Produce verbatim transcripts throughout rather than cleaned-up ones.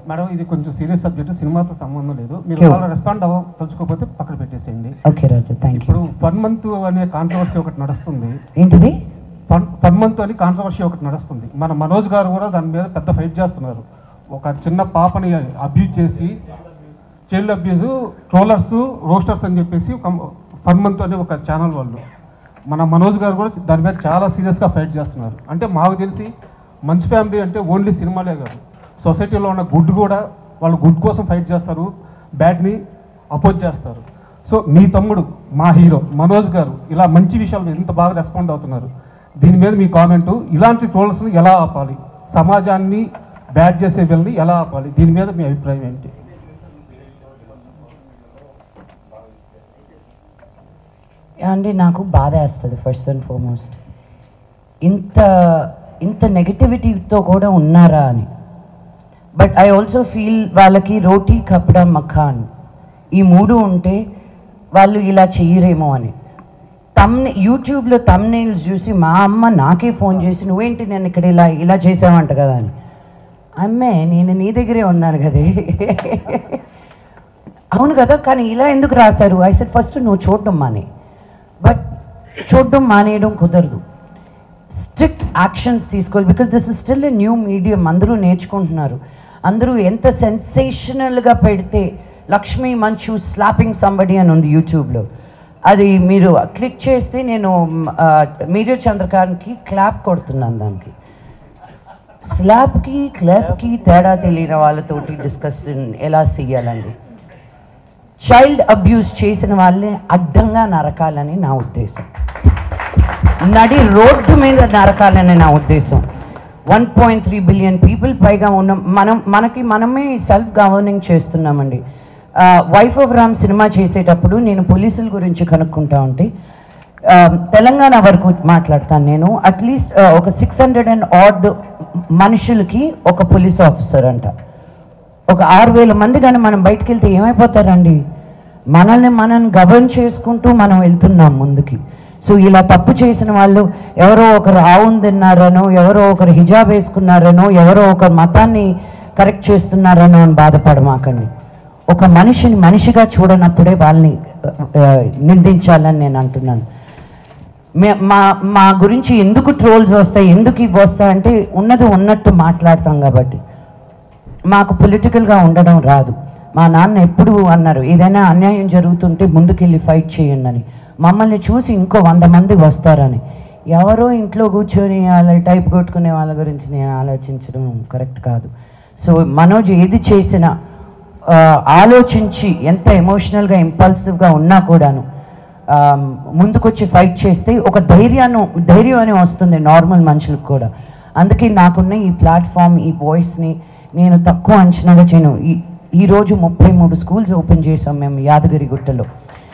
Madam ఇది కొంచెం serious subject, సినిమాతో సంబంధం లేదు. మీరు వాళ్ళ రెస్పాండ్ అవ్వ తలుచుకోకపోతే పక్కన పెట్టేసేయండి. Okay Raju, thank you. ఇప్పుడు వన్ మంత్ అనే కాంట్రవర్సీ ఒకటి నడుస్తుంది. ఏంటిది? వన్ వన్ మంత్ అని కాంట్రవర్సీ ఒకటి నడుస్తుంది. మన మనోజ్ గారు కూడా దాని మీద పెద్ద ఫైట్ చేస్తున్నారు. ఒక చిన్న పాపని అబ్యూజ్ చేసి, చైల్డ్ అబ్యూజ్, ట్రోలర్స్, రోస్టర్స్ అని చెప్పేసి ఒక వన్ మంత్ అని ఒక ఛానల్ వాళ్ళు, మన మనోజ్ గారు కూడా దాని మీద చాలా సీరియస్గా ఫైట్ చేస్తున్నారు. అంటే మాకు తెలిసి మంచి ఫ్యామిలీ అంటే ఓన్లీ సినిమాలే కాదు, సొసైటీలో ఉన్న గుడ్ కూడా వాళ్ళు గుడ్ కోసం ఫైట్ చేస్తారు, బ్యాడ్ని అపోజ్ చేస్తారు. సో మీ తమ్ముడు మా హీరో మనోజ్ గారు ఇలా మంచి విషయాలు ఇంత బాగా రెస్పాండ్ అవుతున్నారు. దీని మీద మీ కామెంటు, ఇలాంటి ట్రోల్స్ని ఎలా ఆపాలి, సమాజాన్ని బ్యాడ్ చేసే వీళ్ళని ఎలా ఆపాలి, దీని మీద మీ అభిప్రాయం ఏంటి? అండి నాకు బాధ వేస్తుంది ఫస్ట్ అండ్ ఫార్మోస్ట్. ఇంత ఇంత నెగటివిటీతో కూడా ఉన్నారా అని. బట్ ఐ ఆల్సో ఫీల్ వాళ్ళకి రోటీ కపడా మఖాన్ ఈ మూడు ఉంటే వాళ్ళు ఇలా చెయ్యరేమో అని. తమ్ యూట్యూబ్లో తమ్నెయిల్స్ చూసి మా అమ్మ నాకే ఫోన్ చేసి నువ్వేంటి నేను ఇక్కడ ఇలా ఇలా చేసావంట కదా అని. అమ్మే నేను నీ దగ్గరే ఉన్నాను కదే. అవును కదా, కానీ ఇలా ఎందుకు రాశారు? ఐ సెడ్ ఫస్ట్ నువ్వు చూడడం మానే. బట్ చూడడం మానేయడం కుదరదు, స్ట్రిక్ట్ యాక్షన్స్ తీసుకోవాలి. Because this is still a new medium, అందరూ నేర్చుకుంటున్నారు. అందరూ ఎంత సెన్సేషనల్గా పెడితే లక్ష్మీ మంచు స్లాపింగ్ సంబడి అని ఉంది యూట్యూబ్లో, అది మీరు క్లిక్ చేస్తే నేను మేజర్ చంద్రకాంత్కి క్లాప్ కొడుతున్నాను. దానికి స్లాప్కి క్లాప్కి తేడా తెలియని వాళ్ళతోటి డిస్కషన్ ఎలా చెయ్యాలండి. చైల్డ్ అబ్యూస్ చేసిన వాళ్ళని అడ్డంగా నరకాలని నా ఉద్దేశం, నడి రోడ్డు మీద నరకాలని నా ఉద్దేశం. One point three billion people పైగా ఉన్న మనం మనకి మనమే సెల్ఫ్ గవర్నింగ్ చేస్తున్నామండి. వైఫ్ ఆఫ్ రామ్ సినిమా చేసేటప్పుడు నేను పోలీసుల గురించి కనుక్కుంటా ఉంటే తెలంగాణ వరకు మాట్లాడతాను నేను. అట్లీస్ట్ ఒక సిక్స్ హండ్రెడ్ అండ్ ఆడ్ మనుషులకి ఒక పోలీస్ ఆఫీసర్ అంట. ఒక ఆరు వేల మంది కానీ మనం బయటకు వెళ్తే ఏమైపోతారండి? మనల్ని మనం గవర్న్ చేసుకుంటూ మనం వెళ్తున్నాం ముందుకి. సో ఇలా తప్పు చేసిన వాళ్ళు ఎవరో ఒకరు ఆవును తిన్నారనో, ఎవరో ఒకరు హిజాబ్ వేసుకున్నారనో, ఎవరో ఒకరు మతాన్ని కరెక్ట్ చేస్తున్నారనో అని బాధపడమాకండి. ఒక మనిషిని మనిషిగా చూడనప్పుడే వాళ్ళని నిందించాలని నేను అంటున్నాను. మా మా గురించి ఎందుకు ట్రోల్స్ వస్తాయి, ఎందుకు ఇవి వస్తాయంటే ఉన్నది ఉన్నట్టు మాట్లాడతాం కాబట్టి. మాకు పొలిటికల్గా ఉండడం రాదు. మా నాన్న ఎప్పుడు అన్నారు ఏదైనా అన్యాయం జరుగుతుంటే ముందుకెళ్ళి ఫైట్ చేయండి అని. మమ్మల్ని చూసి ఇంకో వంద మంది వస్తారని. ఎవరో ఇంట్లో కూర్చొని అలా టైప్ కొట్టుకునే వాళ్ళ గురించి నేను ఆలోచించడం కరెక్ట్ కాదు. సో మనోజ్ ఏది చేసినా ఆలోచించి ఎంత ఎమోషనల్గా ఇంపల్సివ్గా ఉన్నా కూడాను ముందుకొచ్చి ఫైట్ చేస్తే ఒక ధైర్యాన్ని ధైర్యం అని వస్తుంది నార్మల్ మనుషులకు కూడా. అందుకే నాకున్న ఈ ప్లాట్ఫామ్, ఈ వాయిస్ని నేను తక్కువ అంచనాగా చేయను. ఈ ఈరోజు ముప్పై మూడు స్కూల్స్ ఓపెన్ చేసాం మేము యాదగిరిగుట్టలో.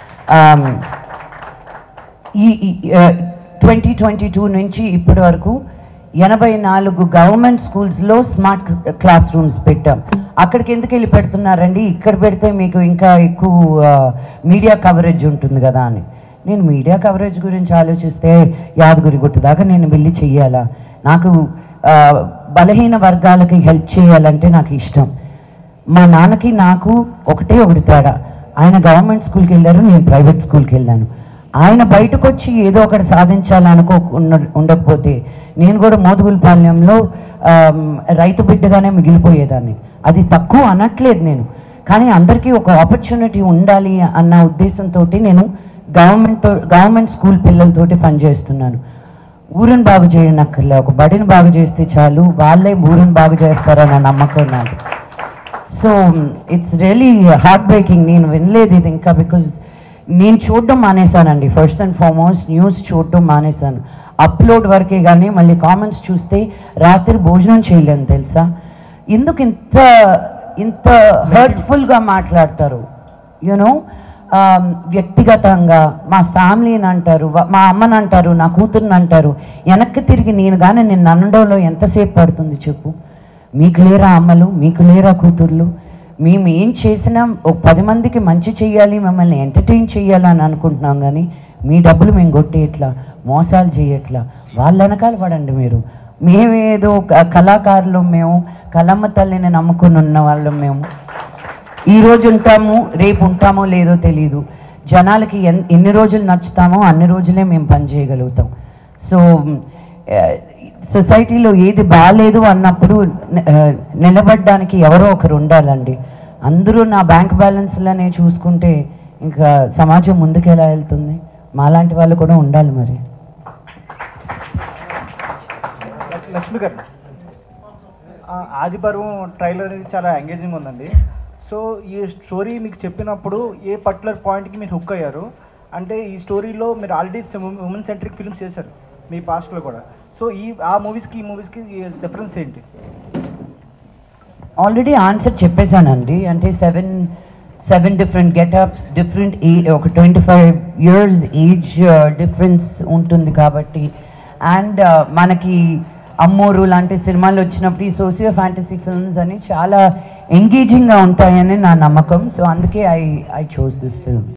ఈ ట్వంటీ ట్వంటీ టూ నుంచి ఇప్పటి వరకు ఎనభై నాలుగు గవర్నమెంట్ స్కూల్స్లో స్మార్ట్ క్లాస్ రూమ్స్ పెట్టాం. అక్కడికి ఎందుకు వెళ్ళి పెడుతున్నారండి, ఇక్కడ పెడితే మీకు ఇంకా ఎక్కువ మీడియా కవరేజ్ ఉంటుంది కదా అని. నేను మీడియా కవరేజ్ గురించి ఆలోచిస్తే యాదగిరిగుట్ట దాకా నేను వెళ్ళి చెయ్యాలా? నాకు బలహీన వర్గాలకి హెల్ప్ చేయాలంటే నాకు ఇష్టం. మా నాన్నకి నాకు ఒకటే ఒకటి తేడా, ఆయన గవర్నమెంట్ స్కూల్కి వెళ్ళారు, నేను ప్రైవేట్ స్కూల్కి వెళ్ళాను. ఆయన బయటకు వచ్చి ఏదో ఒకటి సాధించాలనుకో ఉండకపోతే నేను కూడా మోదుగులపాలెంలో రైతు బిడ్డగానే మిగిలిపోయేదాన్ని. అది తక్కువ అనట్లేదు నేను, కానీ అందరికీ ఒక ఆపర్చునిటీ ఉండాలి అన్న ఉద్దేశంతో నేను గవర్నమెంట్ గవర్నమెంట్ స్కూల్ పిల్లలతోటి పనిచేస్తున్నాను. ఊరిని బాగు చేయనక్కర్లే, ఒక బడిని బాగు చేస్తే చాలు, వాళ్ళే ఊరిని బాగు చేస్తారన్న నమ్మకం నాకు. So it's really heart breaking. నేను వినలేదు ఇది ఇంకా, బికాజ్ నేను చూడడం మానేశానండి. ఫస్ట్ అండ్ ఫార్మోస్ట్ న్యూస్ చూడడం మానేశాను. అప్లోడ్ వరకే కానీ మళ్ళీ కామెంట్స్ చూస్తే రాత్రి భోజనం చేయలేను తెలుసా. ఎందుకు ఇంత ఇంత హర్ట్ఫుల్గా మాట్లాడతారు? యూనో వ్యక్తిగతంగా మా ఫ్యామిలీని అంటారు, మా అమ్మని అంటారు, నా కూతుర్ని అంటారు. వెనక్కి తిరిగి నేను కానీ నేను అనడంలో ఎంతసేపు పడుతుంది చెప్పు? మీకు లేరా అమ్మలు, మీకు లేరా కూతుర్లు? మేము ఏం చేసినా ఒక పది మందికి మంచి చెయ్యాలి, మిమ్మల్ని ఎంటర్టైన్ చేయాలి అని అనుకుంటున్నాం, కానీ మీ డబ్బులు మేము కొట్టేయట్లా, మోసాలు చేయట్లా. వాళ్ళ వెనకాల పడండి మీరు. మేమేదో కళాకారులు, మేము కళమ్మ తల్లిని నమ్ముకుని ఉన్న వాళ్ళం. మేము ఈరోజు ఉంటాము, రేపు ఉంటామో లేదో తెలీదు. జనాలకి ఎన్ ఎన్ని రోజులు నచ్చుతామో అన్ని రోజులే మేము పని చేయగలుగుతాం. సో సొసైటీలో ఏది బాగాలేదు అన్నప్పుడు నిలబడడానికి ఎవరో ఒకరు ఉండాలండి. అందరూ నా బ్యాంక్ బ్యాలెన్స్లనే చూసుకుంటే ఇంకా సమాజం ముందుకెలా వెళ్తుంది? మాలాంటి వాళ్ళు కూడా ఉండాలి. మరి లక్ష్మి గారు, ఆదిపర్వం ట్రైలర్ అనేది చాలా ఎంగేజింగ్ ఉందండి. సో ఈ స్టోరీ మీకు చెప్పినప్పుడు ఏ పర్టికులర్ పాయింట్కి మీరు హుక్ అయ్యారు? అంటే ఈ స్టోరీలో మీరు ఆల్రెడీ ఉమెన్ సెంట్రిక్ ఫిల్మ్స్ చేశారు మీ పాస్ట్లో కూడా. సో ఈ ఆ మూవీస్కి ఈ మూవీస్కి డిఫరెన్స్ ఏంటి? ఆల్రెడీ ఆన్సర్ చెప్పేశానండి. అంటే seven seven different getups, different ఏ ఒక twenty five years age difference ఉంటుంది కాబట్టి. అండ్ మనకి అమ్మోరు లాంటి సినిమాలు వచ్చినప్పుడు ఈ సోషియో ఫ్యాంటసీ ఫిల్మ్స్ అని చాలా ఎంగేజింగ్గా ఉంటాయని నా నమ్మకం. సో అందుకే I I chose this film.